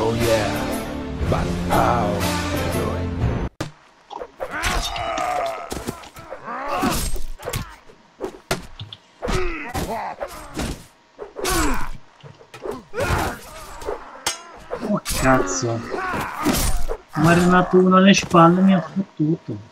Oh yeah, but how to do it? Oh cazzo, mi è arrivato uno alle spalle e mi ha fottuto.